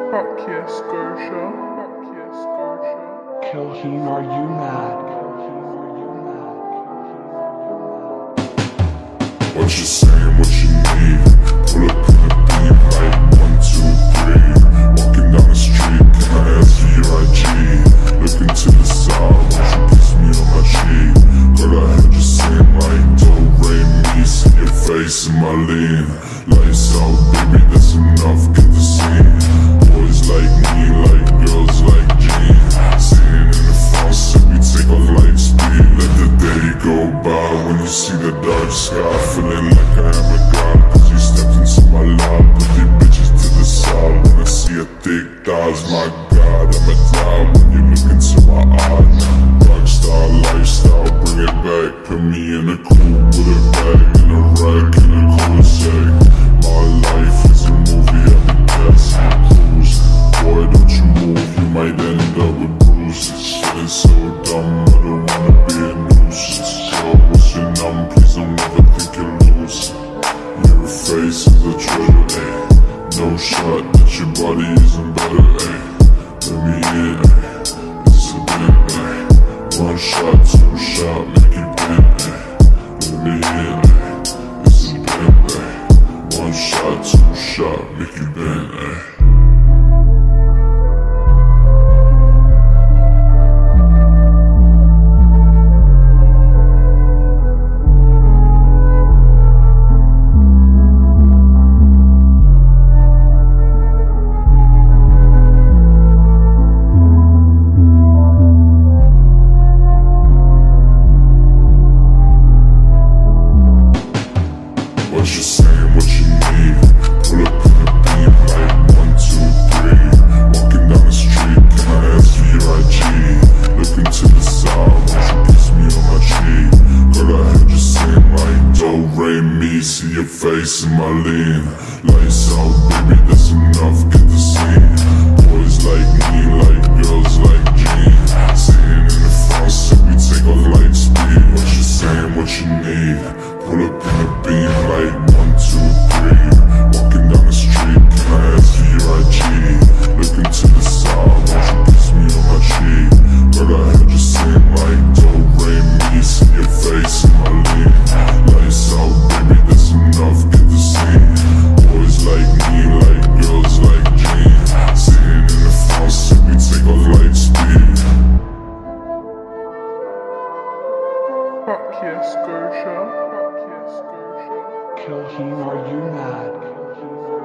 Fuck yes, Gosha. Fuck yes, Gosha. Kilheen, are you mad? What you saying, what you need? Pull up in the beam like 1, 2, 3. Walking down the street, can I ask for your IG? Looking to the side, won't you kiss me on my cheek? Girl, I heard you saying like don't rain me, see your face in my lean. Lights out, baby, that's enough, get the scene. Boys like me, like girls like Jean. Sitting in the front seat, we take off light speed. Let the day go by when you see the dark sky. Feeling like I am a god, cause you stepped into my life. Put these bitches to the side when I see your thick thighs. My God, I'ma die when you look into my eyes. Rockstar lifestyle, bring it back. Put me in a coupe with a bag and a rack and a cul-de-sac. My life is a movie, I've been passing cruise. Boy, don't you move, you might end up with bruises. Feeling so dumb, I don't wanna be a nuisance. Girl, what's your number? Please don't never think you're losing. Your face is a treasure, ayy. No shot that your body isn't better, ayy. Let me in, ayy. It's a bit, ayy. One shot, two shot, make it bend, ayy. Let me in, ayy. It's a bit, ayy. One shot, two shot, make you bend, ayy. What you saying, what you need? Pull up in the beam like 1, 2, 3. Walking down the street, can I ask for your IG? Looking to the side, won't you kiss me on my cheek? Girl, I heard you saying like don't rain me, see your face in my lean. Lights out, baby, that's enough, get the scene. Boys like me, like girls like Jean. Sitting in the front seat, we take off light speed. What you saying, what you need? Pull up in the beam like 1, 2, 3. Walking down the street, can I ask for your IG? Looking to the side, won't you kiss me on my cheek? Girl, I heard you saying like don't rain me, see your face in my lean. Lights out, baby, that's enough, get the scene. Boys like me, like girls like Jean. Sitting in the front seat, we take off light speed. Fuck yes, Gosha. Fuck yes, Gosha. Kilheen, are you mad?